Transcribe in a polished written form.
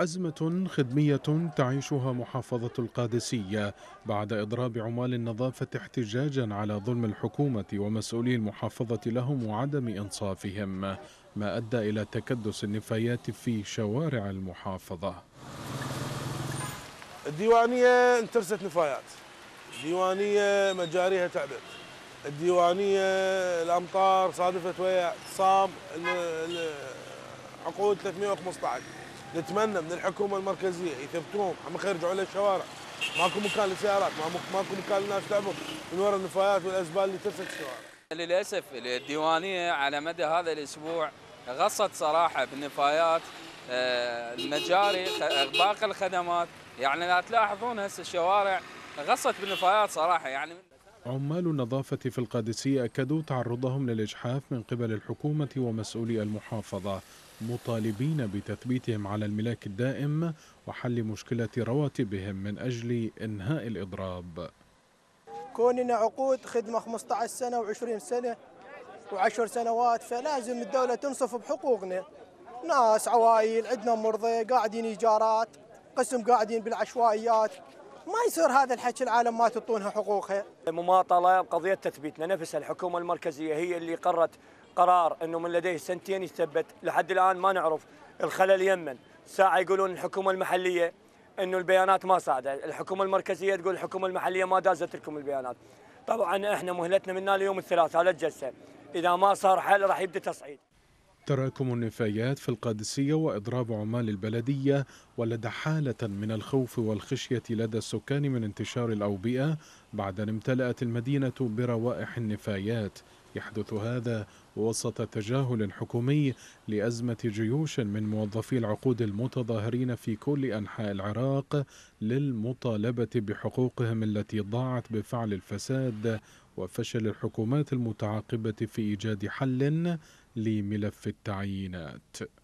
أزمة خدمية تعيشها محافظة القادسية بعد إضراب عمال النظافة احتجاجا على ظلم الحكومة ومسؤولي المحافظة لهم وعدم إنصافهم، ما أدى إلى تكدس النفايات في شوارع المحافظة. الديوانية انترست نفايات، الديوانية مجاريها تعبت، الديوانية الأمطار صادفت ويا اعتصام عقود 315. نتمنى من الحكومة المركزية يثبتون عم يرجعوا على الشوارع، ماكو مكان للسيارات، ماكو مكان للناس تعبر من وراء النفايات والأزبال اللي ترست الشوارع. للأسف الديوانية على مدى هذا الأسبوع غصت صراحة بالنفايات المجاري باقي الخدمات، يعني لا تلاحظون هسه الشوارع غصت بالنفايات صراحة يعني. عمال النظافة في القادسية أكدوا تعرضهم للإجحاف من قبل الحكومة ومسؤولي المحافظة، مطالبين بتثبيتهم على الملاك الدائم وحل مشكلة رواتبهم من أجل إنهاء الإضراب. كوننا عقود خدمة 15 سنة و20 سنة و10 سنوات، فلازم الدولة تنصف بحقوقنا. ناس عوائل عندنا مرضى قاعدين إيجارات، قسم قاعدين بالعشوائيات، ما يصير هذا الحكي العالم ما تعطونها حقوقها. مماطلة بقضية تثبيتنا نفسها، الحكومة المركزية هي اللي قررت قرار أنه من لديه سنتين يثبت، لحد الآن ما نعرف الخلل يمن. ساعة يقولون الحكومة المحلية أنه البيانات ما صعدة، الحكومة المركزية تقول الحكومة المحلية ما دازت لكم البيانات. طبعا احنا مهلتنا منا ليوم الثلاثاء للجلسة، إذا ما صار حل راح يبدأ تصعيد. تراكم النفايات في القادسية وإضراب عمال البلدية ولد حالة من الخوف والخشية لدى السكان من انتشار الأوبئة بعد أن امتلأت المدينة بروائح النفايات. يحدث هذا وسط تجاهل حكومي لأزمة جيوش من موظفي العقود المتظاهرين في كل أنحاء العراق للمطالبة بحقوقهم التي ضاعت بفعل الفساد وفشل الحكومات المتعاقبة في إيجاد حل لملف التعيينات.